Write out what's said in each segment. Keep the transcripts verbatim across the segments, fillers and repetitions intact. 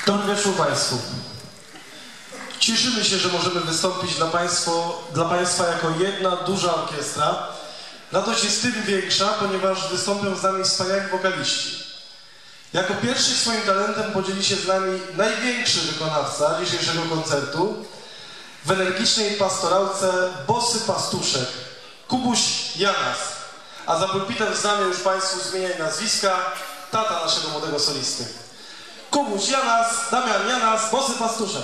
Dobry wieczór Państwu. Cieszymy się, że możemy wystąpić dla, państwo, dla Państwa jako jedna duża orkiestra. Radość jest tym większa, ponieważ wystąpią z nami wspaniali wokaliści. Jako pierwszy swoim talentem podzieli się z nami największy wykonawca dzisiejszego koncertu w energicznej pastorałce Bosy Pastuszek, Kubuś Janas. A za pulpitem z nami już Państwu zmieniaj nazwiska, tata naszego młodego solisty. Kubuś Janas, Damian Janas, Bosy Pastuszek.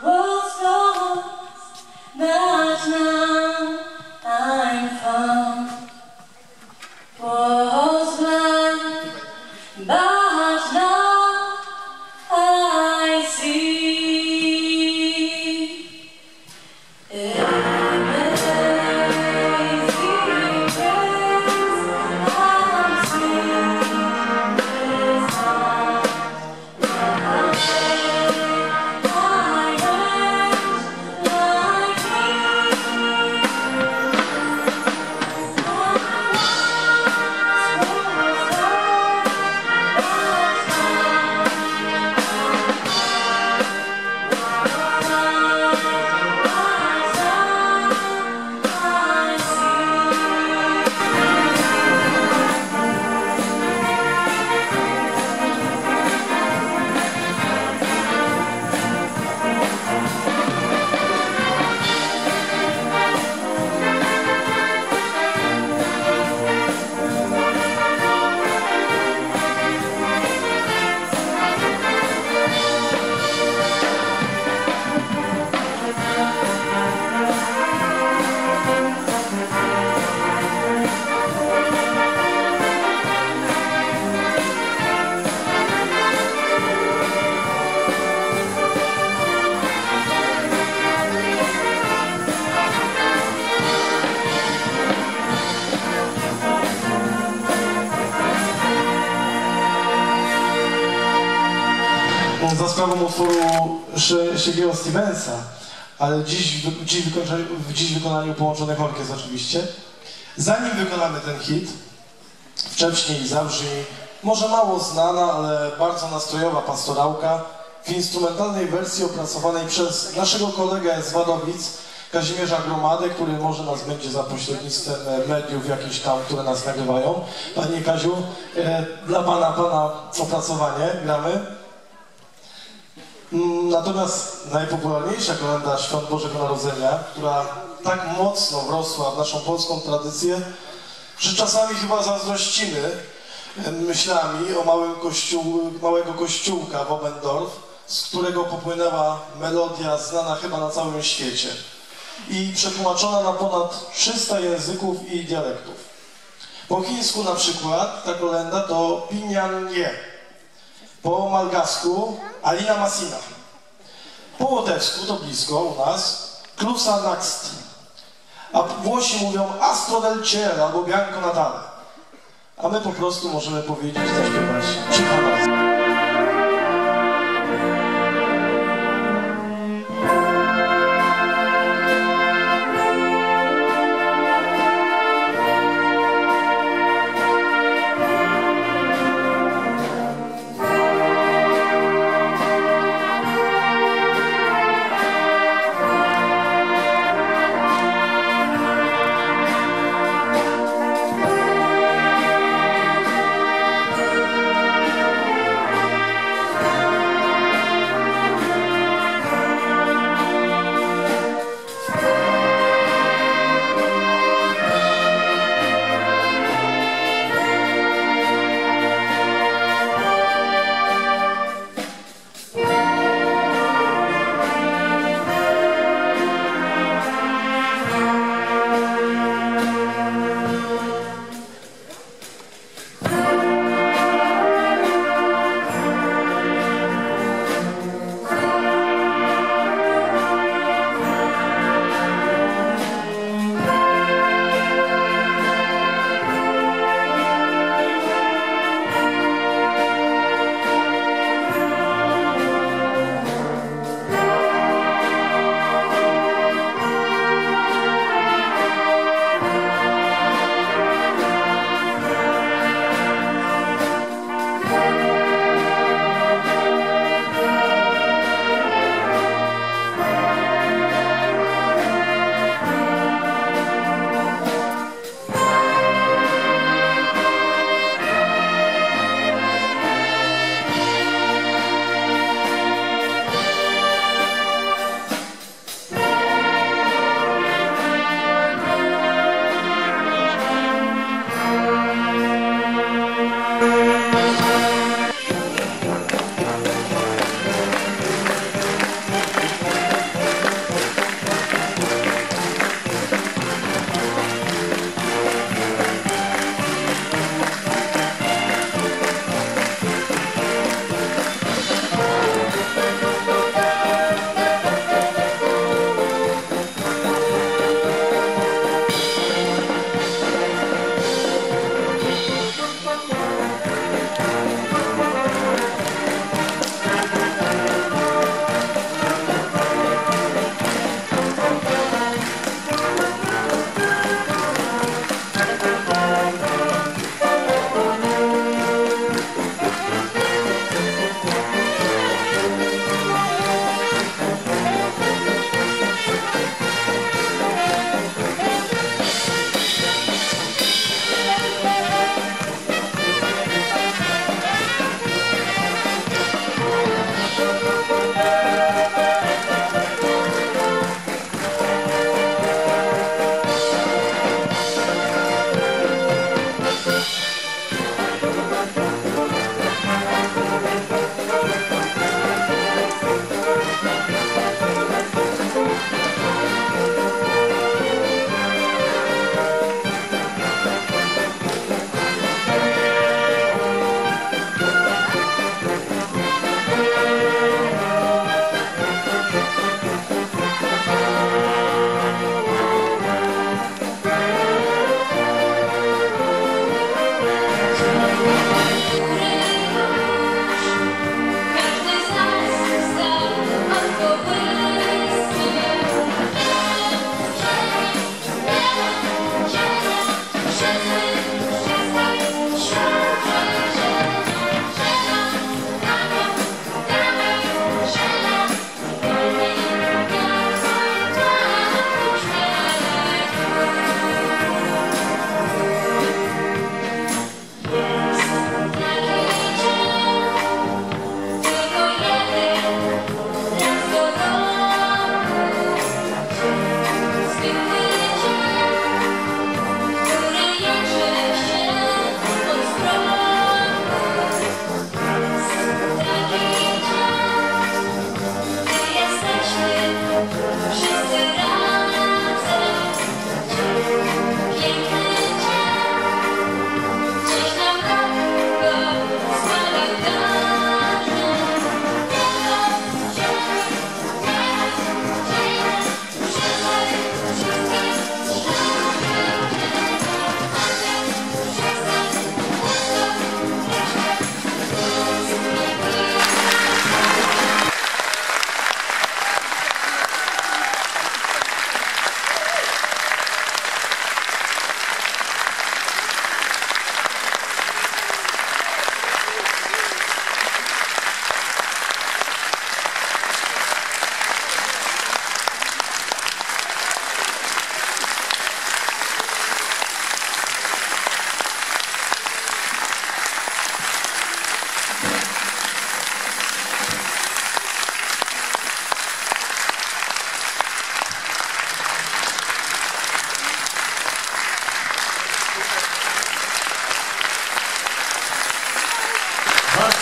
But now I'm found. sprawą utworu Shaggy'ego Stevensa, ale dziś, dziś, w dziś wykonaniu połączonych orkiestr oczywiście. Zanim wykonamy ten hit, wcześniej zabrzmi może mało znana, ale bardzo nastrojowa pastorałka w instrumentalnej wersji opracowanej przez naszego kolegę z Wadowic, Kazimierza Gromadę, który może nas będzie za pośrednictwem mediów jakichś tam, które nas nagrywają. Panie Kaziu, e, dla Pana, Pana opracowanie gramy. Natomiast najpopularniejsza kolenda Świąt Bożego Narodzenia, która tak mocno wrosła w naszą polską tradycję, że czasami chyba zazdrościmy myślami o małym kościół, małego kościółka w Oberndorf, z którego popłynęła melodia znana chyba na całym świecie i przetłumaczona na ponad trzysta języków i dialektów. Po chińsku na przykład ta kolenda to Pinyan Nie, po malgasku Alina Masina, po łotewsku to blisko u nas Klusa Naxt, a Włosi mówią Astro del Cielo albo Bianco Natale, a my po prostu możemy powiedzieć, zaśpiewać Cicha Noc.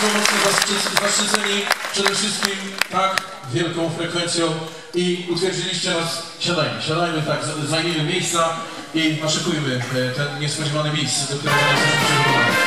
bardzo mocno zaszczyc- zaszczyceni przede wszystkim tak wielką frekwencją i utwierdziliście nas. Siadajmy, siadajmy tak, zajmijmy miejsca i naszykujmy ten niespodziewany bis, do którego jesteśmy przygotowani.